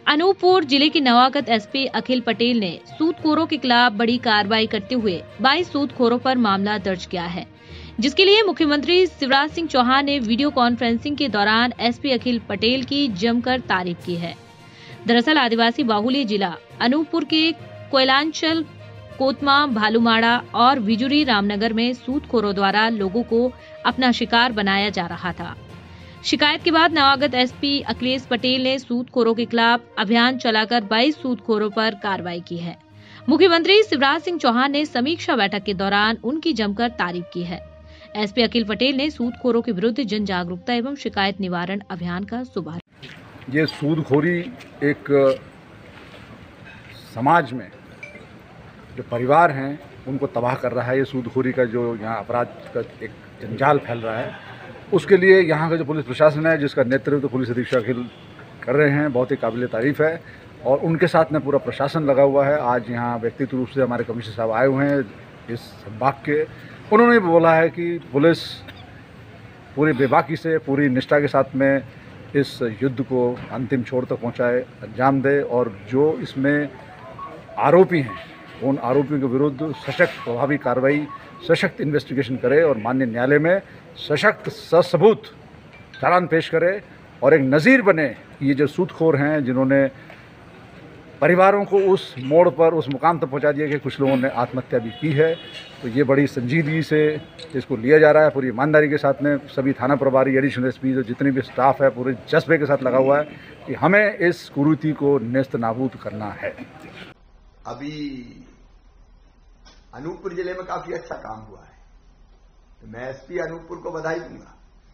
अनूपपुर जिले के नवागत एसपी अखिल पटेल ने सूदखोरों के खिलाफ बड़ी कार्रवाई करते हुए 22 सूदखोरों पर मामला दर्ज किया है, जिसके लिए मुख्यमंत्री शिवराज सिंह चौहान ने वीडियो कॉन्फ्रेंसिंग के दौरान एसपी अखिल पटेल की जमकर तारीफ की है। दरअसल आदिवासी बाहुल्य जिला अनूपपुर के कोयलांचल, कोतमा, भालूमाड़ा और विजुरी रामनगर में सूदखोरों द्वारा लोगों को अपना शिकार बनाया जा रहा था। शिकायत के बाद नवागत एसपी अखिलेश पटेल ने सूदखोरों के खिलाफ अभियान चलाकर 22 सूदखोरों पर कार्रवाई की है। मुख्यमंत्री शिवराज सिंह चौहान ने समीक्षा बैठक के दौरान उनकी जमकर तारीफ की है। एसपी अखिल पटेल ने सूदखोरों के विरुद्ध जन जागरूकता एवं शिकायत निवारण अभियान का शुभारंभ। ये सूदखोरी एक समाज में जो परिवार हैं उनको तबाह कर रहा है। ये सूदखोरी का जो यहाँ अपराध का एक जंजाल फैल रहा है, उसके लिए यहाँ का जो पुलिस प्रशासन है, जिसका नेतृत्व पुलिस अधीक्षक अखिल कर रहे हैं, बहुत ही काबिल तारीफ है। और उनके साथ में पूरा प्रशासन लगा हुआ है। आज यहाँ व्यक्तिगत रूप से हमारे कमिश्नर साहब आए हुए हैं इस संभाग के। उन्होंने बोला है कि पुलिस पूरी बेबाकी से, पूरी निष्ठा के साथ में इस युद्ध को अंतिम छोर तक पहुँचाए, अंजाम दे, और जो इसमें आरोपी हैं उन आरोपियों के विरुद्ध सशक्त प्रभावी कार्रवाई, सशक्त इन्वेस्टिगेशन करे और माननीय न्यायालय में सशक्त ससबूत चालान पेश करे और एक नज़ीर बने। ये जो सूदखोर हैं जिन्होंने परिवारों को उस मोड़ पर, उस मुकाम तक पहुंचा दिया कि कुछ लोगों ने आत्महत्या भी की है, तो ये बड़ी संजीदगी से इसको लिया जा रहा है, पूरी ईमानदारी के साथ में। सभी थाना प्रभारी, एडिशनल एसपी, जो जितनी भी स्टाफ है, पूरे जज्बे के साथ लगा हुआ है कि हमें इस कुरीति को नेस्त नाबूद करना है। अभी अनूपपुर जिले में काफी अच्छा काम हुआ है, तो मैं एसपी अनूपपुर को बधाई दूंगा।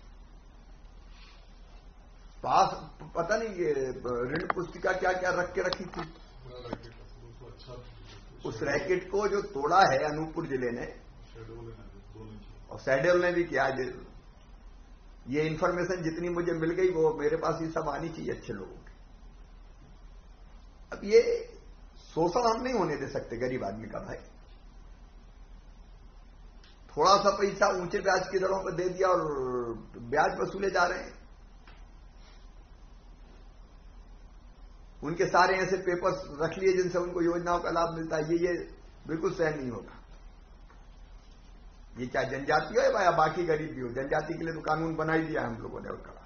पास पता नहीं ये ऋण पुस्तिका क्या क्या रख के रखी थी, उस रैकेट को जो तोड़ा है अनूपपुर जिले ने और सैडल ने भी किया। ये इंफॉर्मेशन जितनी मुझे मिल गई वो मेरे पास ये सब आनी चाहिए अच्छे लोगों की। अब ये शोषण हम नहीं होने दे सकते गरीब आदमी का भाई। थोड़ा सा पैसा ऊंचे ब्याज की दरों पर दे दिया और ब्याज वसूले जा रहे हैं। उनके सारे ऐसे पेपर्स रख लिए जिनसे उनको योजनाओं का लाभ मिलता है। ये बिल्कुल सहन नहीं होगा। ये क्या जनजाति हो या बाकी गरीब भी हो, जनजाति के लिए तो कानून बना ही दिया हम लोगों ने और कहा।